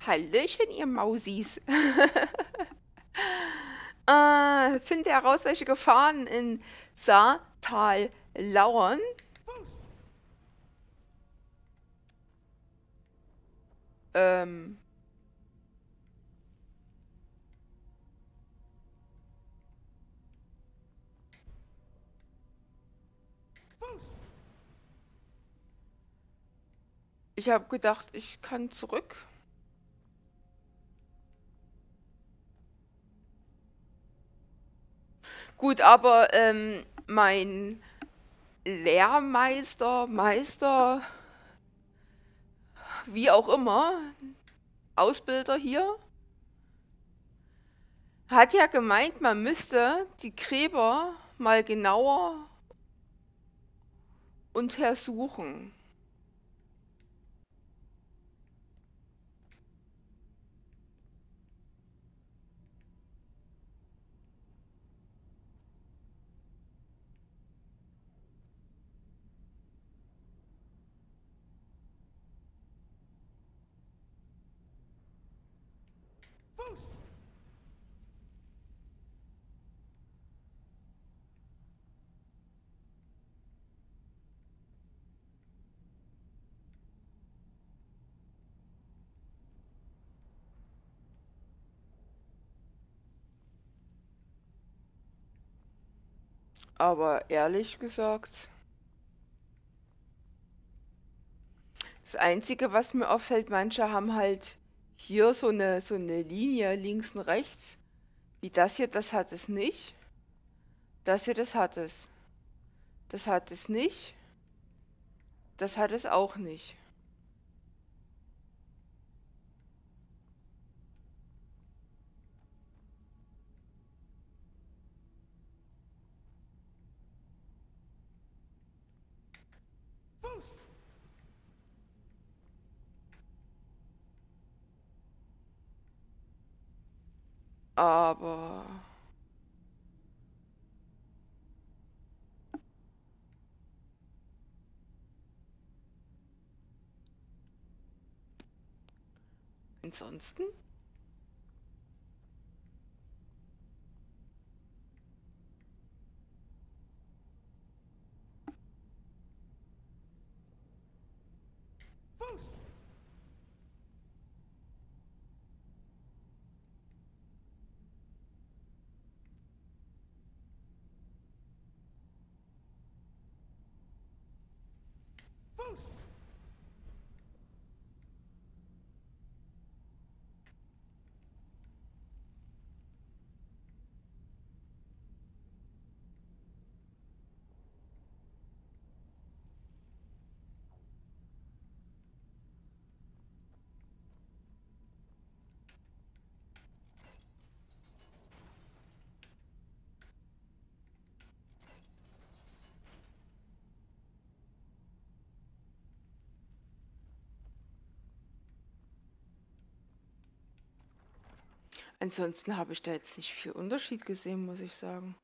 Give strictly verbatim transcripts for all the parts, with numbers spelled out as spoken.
Hallöchen, ihr Mausis. äh, finde heraus, welche Gefahren in Saartal lauern. Ähm, ich habe gedacht, ich kann zurück. Gut, aber ähm, mein Lehrmeister, Meister, wie auch immer, Ausbilder hier, hat ja gemeint, man müsste die Gräber mal genauer untersuchen. Aber ehrlich gesagt, das Einzige, was mir auffällt, manche haben halt hier so eine, so eine Linie links und rechts. Wie das hier, das hat es nicht. Das hier, das hat es. Das hat es nicht. Das hat es auch nicht. Aber ansonsten, ansonsten habe ich da jetzt nicht viel Unterschied gesehen, muss ich sagen.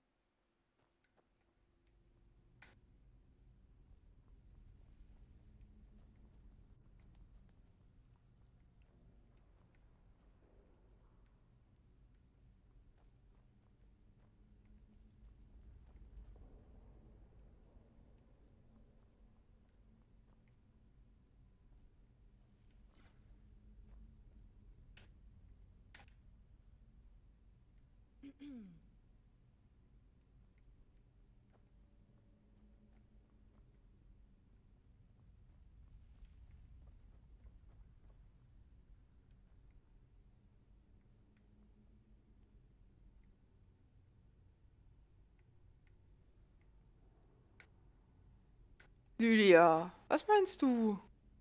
Lydia, was meinst du?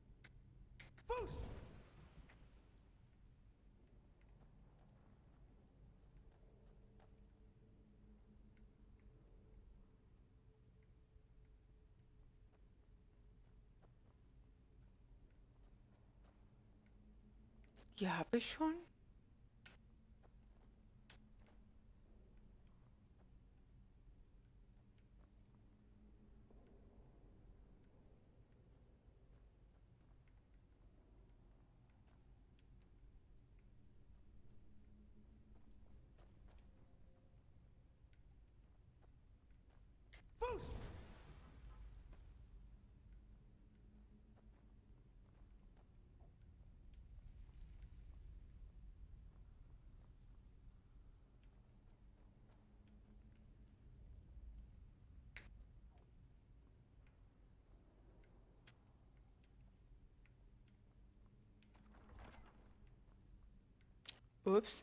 Die habe ich schon. Ups.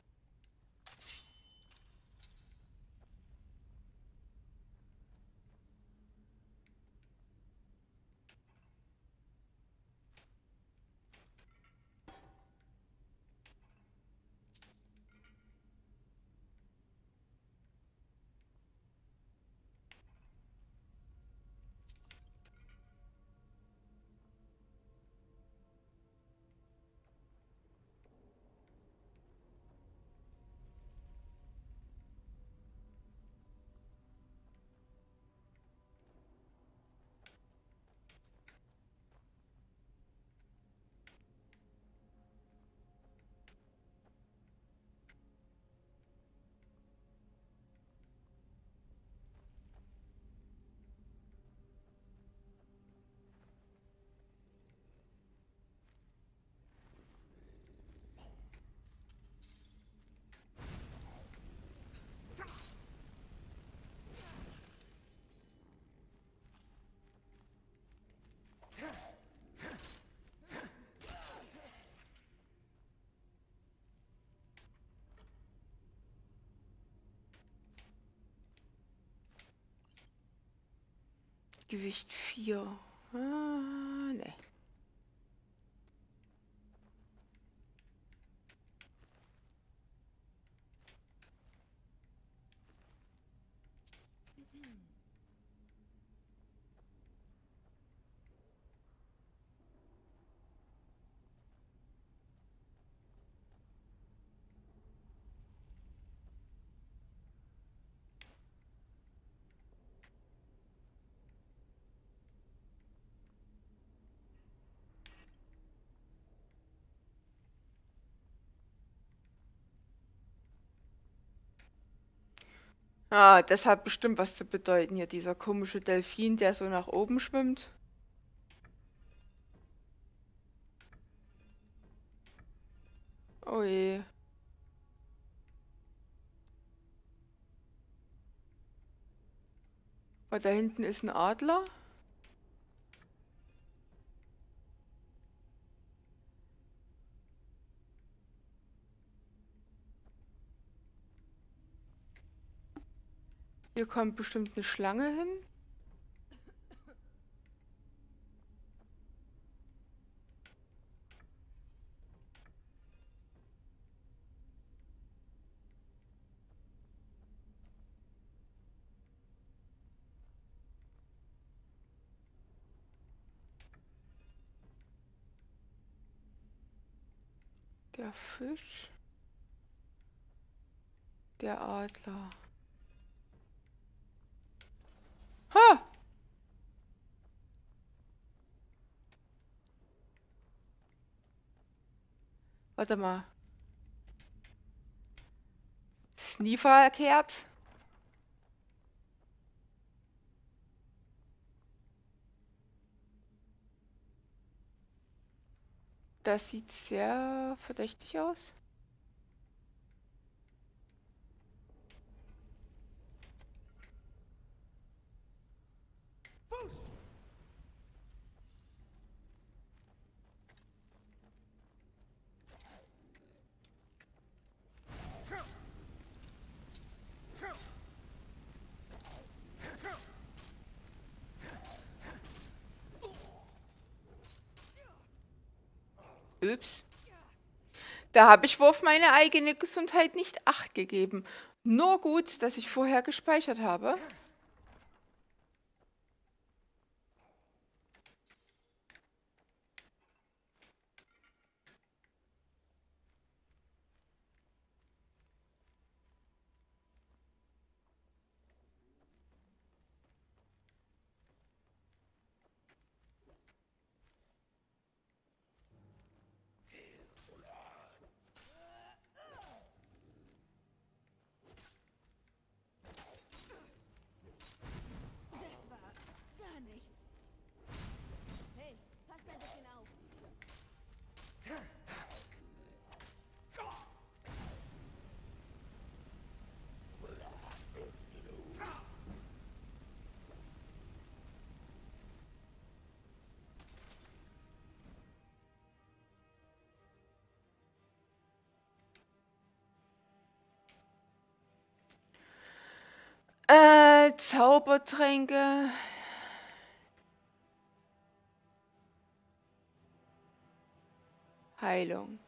Gewicht vier. Ah, ne. Ah, das hat bestimmt was zu bedeuten hier, dieser komische Delfin, der so nach oben schwimmt. Oh je. Oh, da hinten ist ein Adler. Hier kommt bestimmt eine Schlange hin. Der Fisch. Der Adler. Ha! Warte mal. Ist nie verkehrt. Das sieht sehr verdächtig aus. Ups. Da habe ich wohl auf meine eigene Gesundheit nicht Acht gegeben. Nur gut, dass ich vorher gespeichert habe. Äh, Zaubertränke. Heilung.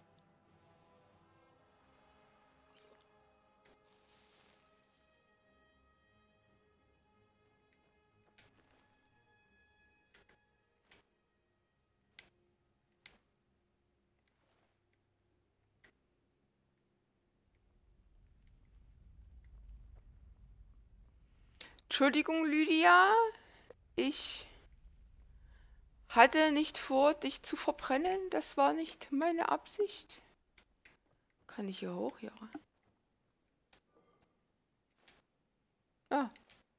Entschuldigung, Lydia. Ich hatte nicht vor, dich zu verbrennen. Das war nicht meine Absicht. Kann ich hier hoch, ja? Ah.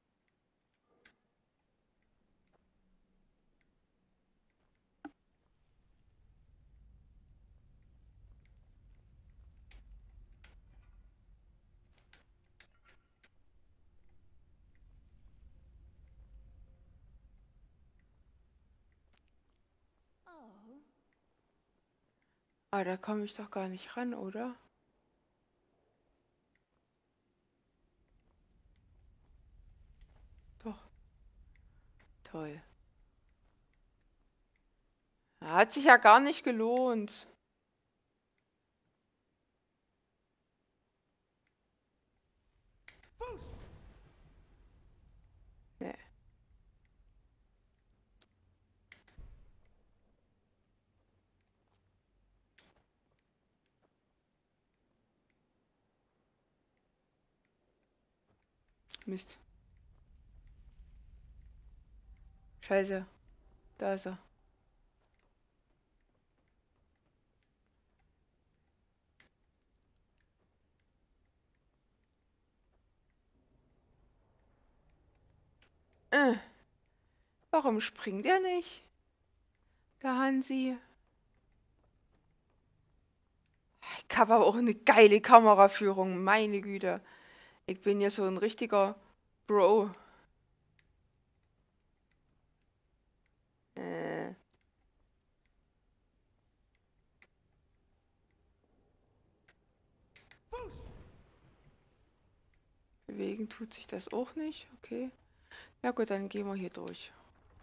Ah, da komme ich doch gar nicht ran, oder? Doch. Toll. Hat sich ja gar nicht gelohnt. Nee. Mist. Scheiße. Da ist er. Äh. Warum springt er nicht? Der Hansi. Ich habe aber auch eine geile Kameraführung. Meine Güte. Ich bin ja so ein richtiger Bro. Äh. Bewegen tut sich das auch nicht. Okay. Ja gut, dann gehen wir hier durch.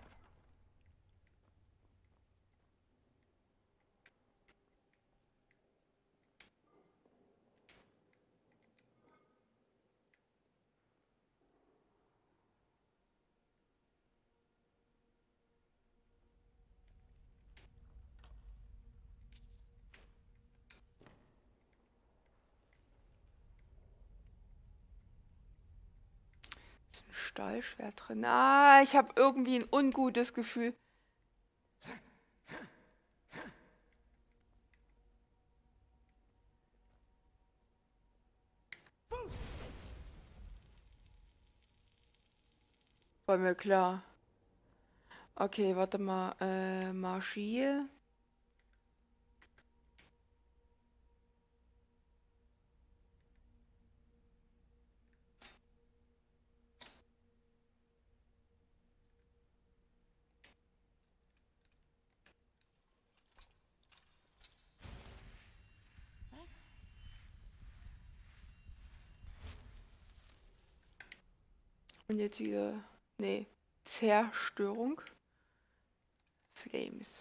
Ist ein Stahlschwert drin. Ah, ich habe irgendwie ein ungutes Gefühl. War mir klar. Okay, warte mal. Äh, Magie. Und jetzt wieder. Nee. Zerstörung. Flames.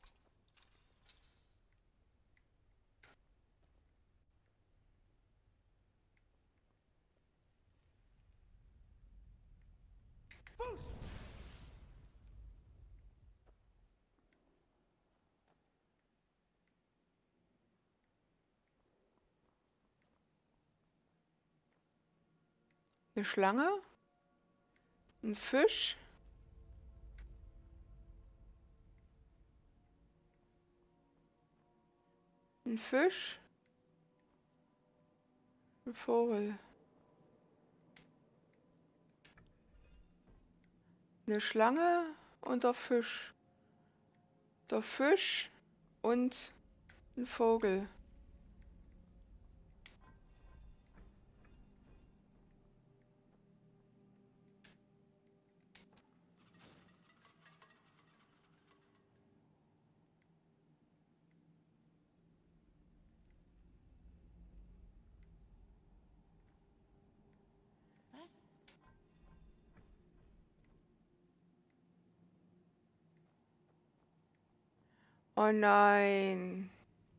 Eine Schlange. Ein Fisch. Ein Fisch. Ein Vogel. Eine Schlange und der Fisch. Der Fisch und ein Vogel. Oh nein.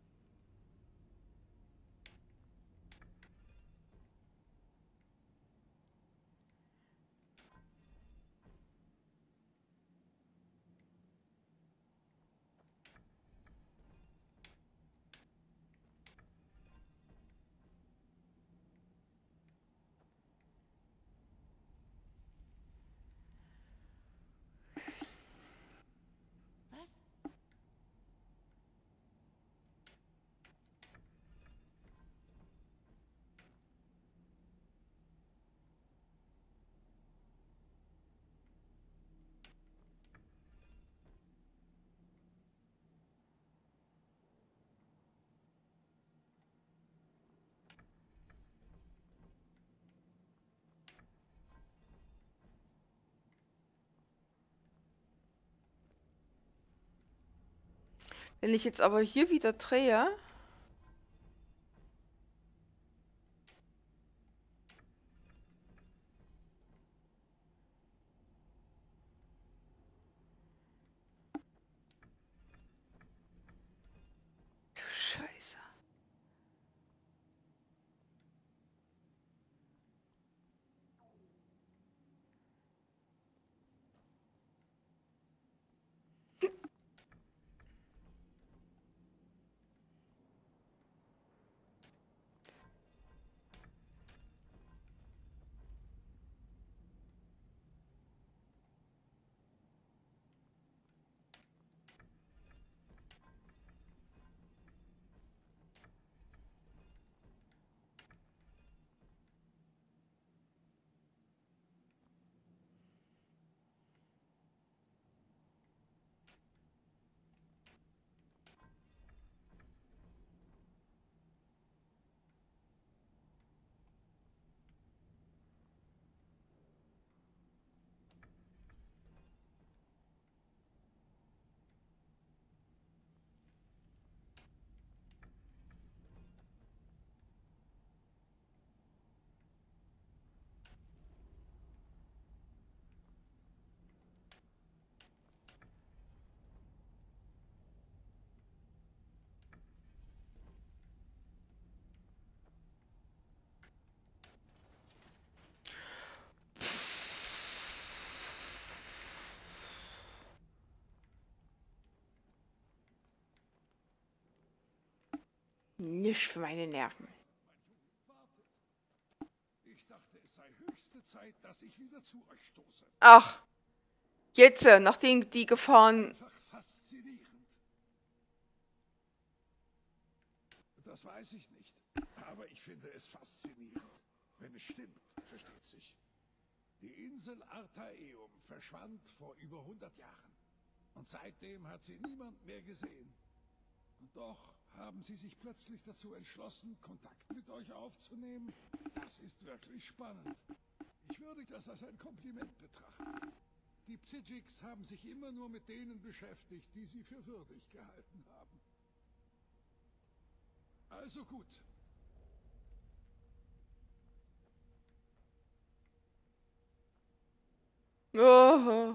Wenn ich jetzt aber hier wieder drehe. Du Scheiße. Nicht für meine Nerven. Ich dachte, es sei höchste Zeit, dass ich wieder zu euch stoße. Ach, jetzt, äh, nachdem die Gefahren... Einfach faszinierend. Das weiß ich nicht, aber ich finde es faszinierend. Wenn es stimmt, versteht sich. Die Insel Artaeum verschwand vor über hundert Jahren. Und seitdem hat sie niemand mehr gesehen. Und doch haben sie sich plötzlich dazu entschlossen, Kontakt mit euch aufzunehmen. Das ist wirklich spannend. Ich würde das als ein Kompliment betrachten. Die Psijiks haben sich immer nur mit denen beschäftigt, die sie für würdig gehalten haben. Also gut. Oh.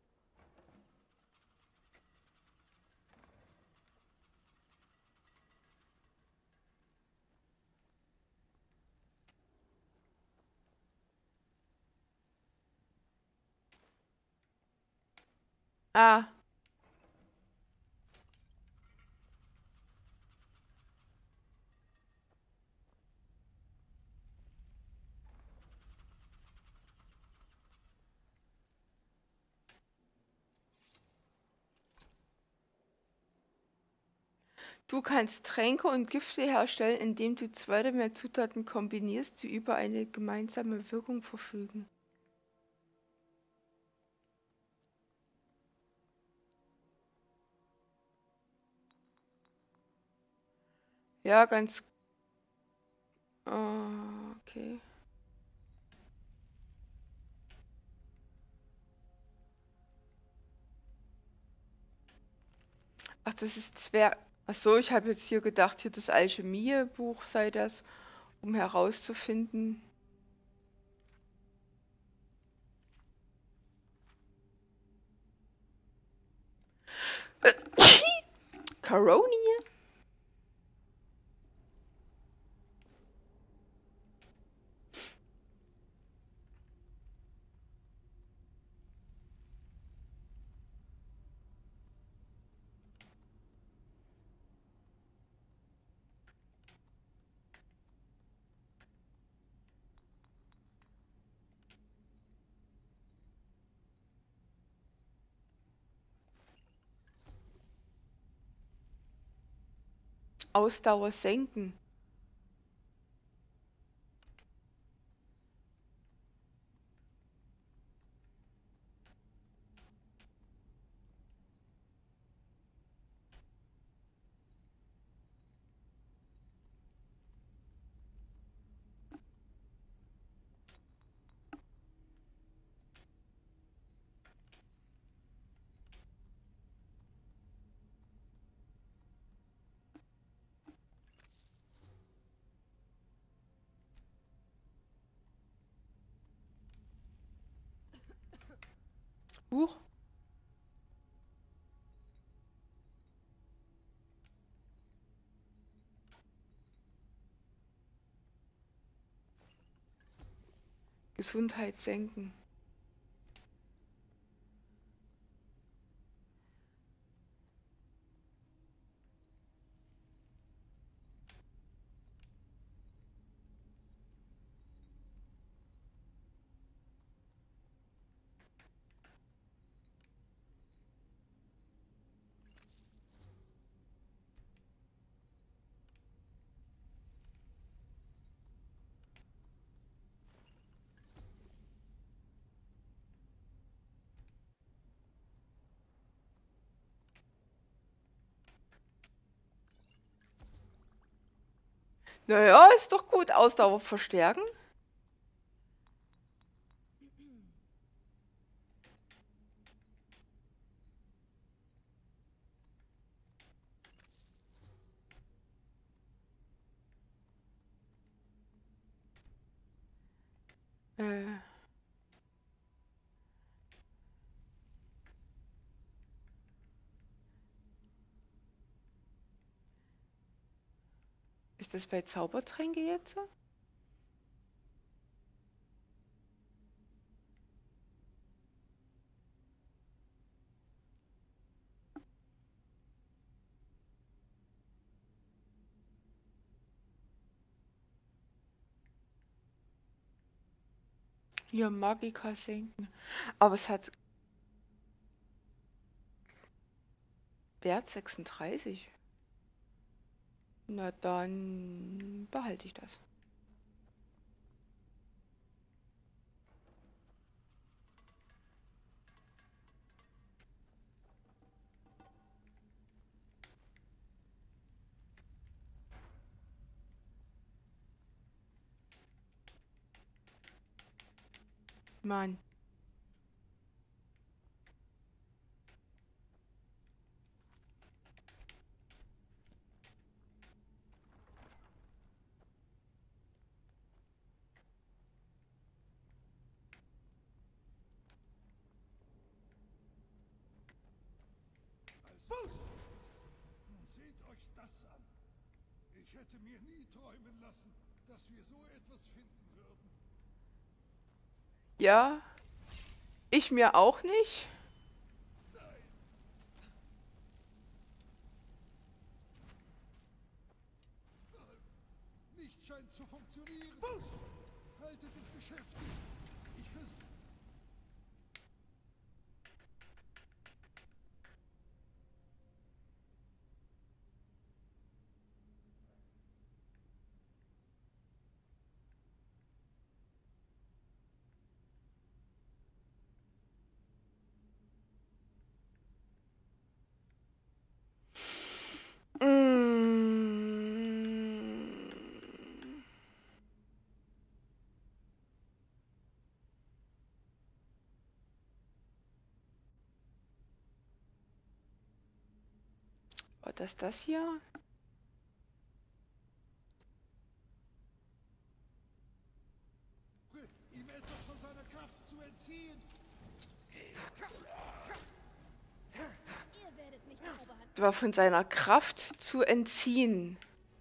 Ah. Du kannst Tränke und Gifte herstellen, indem du zwei oder mehr Zutaten kombinierst, die über eine gemeinsame Wirkung verfügen. Ja, ganz... Oh, okay. Ach, das ist Zwerg... Ach so, ich habe jetzt hier gedacht, hier das Alchemie-Buch sei das, um herauszufinden... Caroni? Ausdauer senken. Huch. Gesundheit senken. Naja, ist doch gut. Ausdauer verstärken. Äh. Ist das bei Zaubertränke jetzt so? Ja, Magika senken. Aber es hat Wert sechsunddreißig. Na dann behalte ich das. Mann. Also, nun seht euch das an. Ich hätte mir nie träumen lassen, dass wir so etwas finden würden. Ja, ich mir auch nicht. Nichts scheint zu funktionieren. Fuß! Haltet es beschäftigt. Ich versuche. Mm. Was ist das hier? Ihm etwas von seiner Kraft zu entziehen. Ihr werdet mich der Oberhand war von seiner Kraft zu entziehen.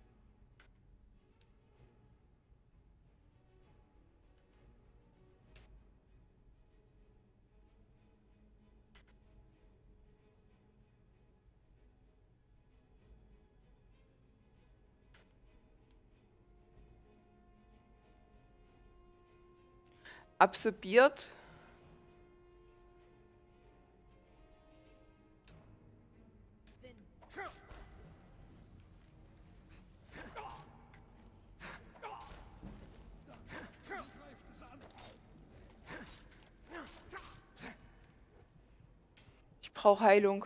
Absorbiert. Ich brauche Heilung.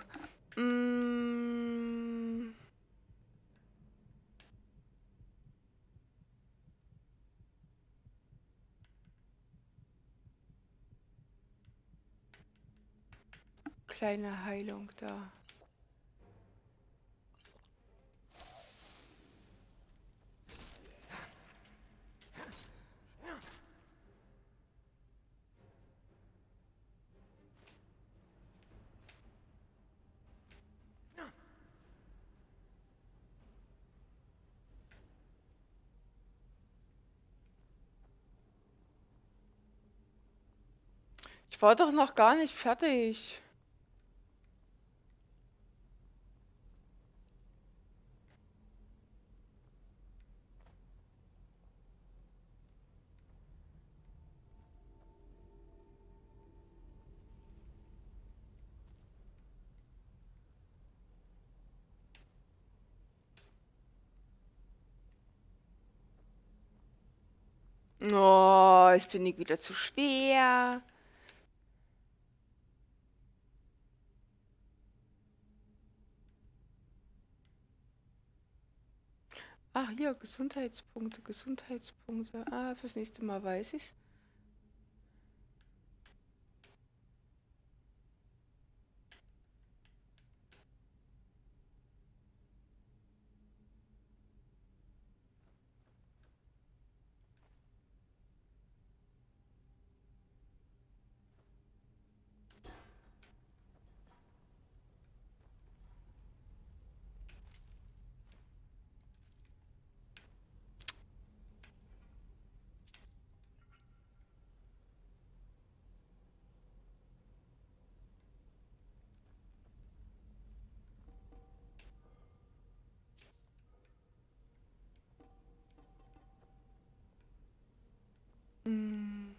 Mm. Kleine Heilung da. Ich war doch noch gar nicht fertig. Oh, ich bin nicht wieder zu schwer. Ach, hier, Gesundheitspunkte, Gesundheitspunkte. Ah, fürs nächste Mal weiß ich's. Hm.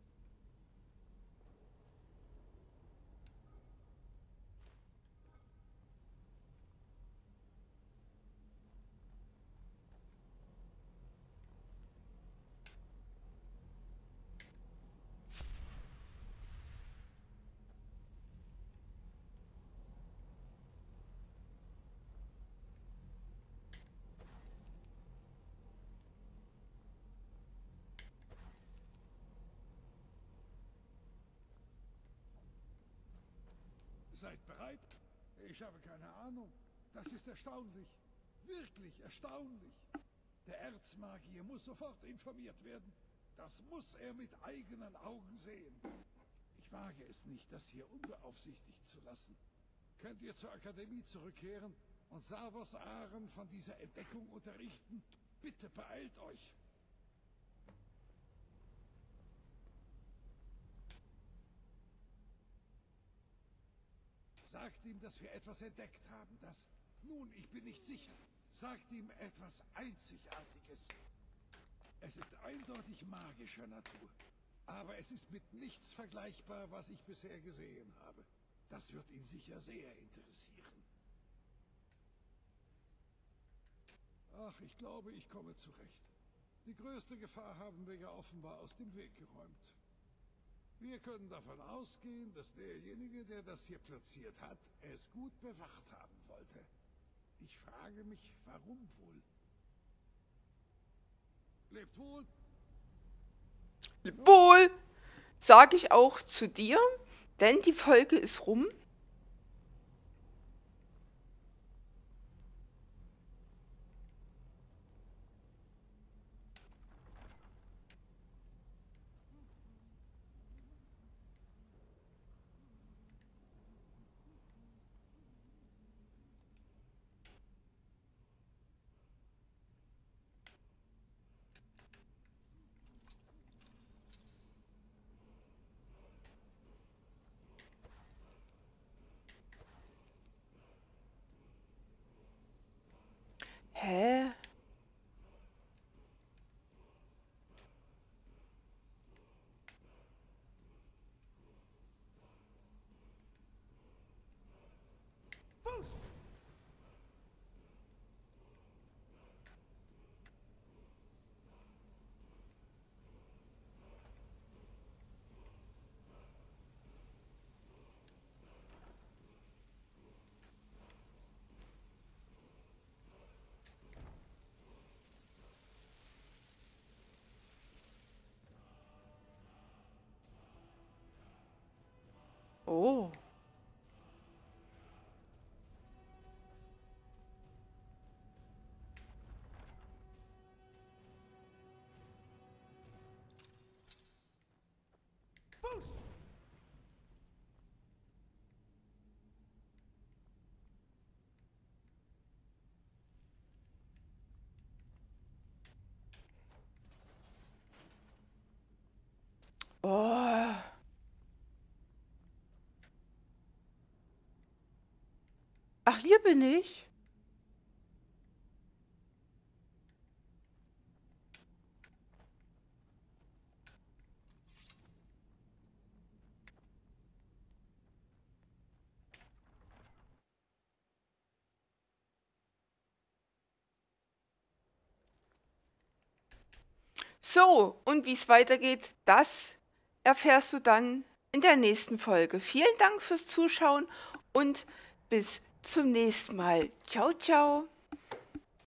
Seid bereit? Ich habe keine Ahnung. Das ist erstaunlich. Wirklich erstaunlich. Der Erzmagier muss sofort informiert werden. Das muss er mit eigenen Augen sehen. Ich wage es nicht, das hier unbeaufsichtigt zu lassen. Könnt ihr zur Akademie zurückkehren und Savos Aren von dieser Entdeckung unterrichten? Bitte beeilt euch. Sagt ihm, dass wir etwas entdeckt haben, das... Nun, ich bin nicht sicher. Sagt ihm etwas Einzigartiges. Es ist eindeutig magischer Natur. Aber es ist mit nichts vergleichbar, was ich bisher gesehen habe. Das wird ihn sicher sehr interessieren. Ach, ich glaube, ich komme zurecht. Die größte Gefahr haben wir ja offenbar aus dem Weg geräumt. Wir können davon ausgehen, dass derjenige, der das hier platziert hat, es gut bewacht haben wollte. Ich frage mich, warum wohl? Lebt wohl! Wohl, sage ich auch zu dir, denn die Folge ist rum. Hä? Oh. Oh. Ach, hier bin ich. So, und wie es weitergeht, das erfährst du dann in der nächsten Folge. Vielen Dank fürs Zuschauen und bis zum nächsten Mal. Ciao, ciao.